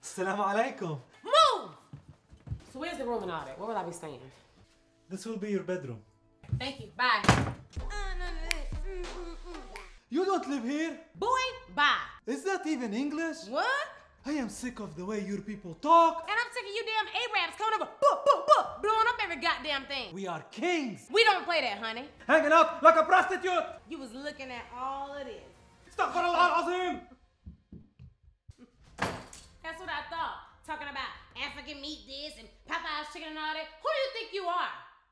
Assalamu alaikum. Move! So where's the room and all that? Where will I be staying? This will be your bedroom. Thank you. Bye. You don't live here. Boy, bye. Is that even English? What? I am sick of the way your people talk. And I'm sick of you damn Arabs coming over, blowing up every goddamn thing. We are kings. We don't play that, honey. Hanging out like a prostitute. You was looking at all of this. Astaghfirullah al-Azim. That's what I thought. Talking about African meat this and Popeye's chicken and all that. Who do you think you are?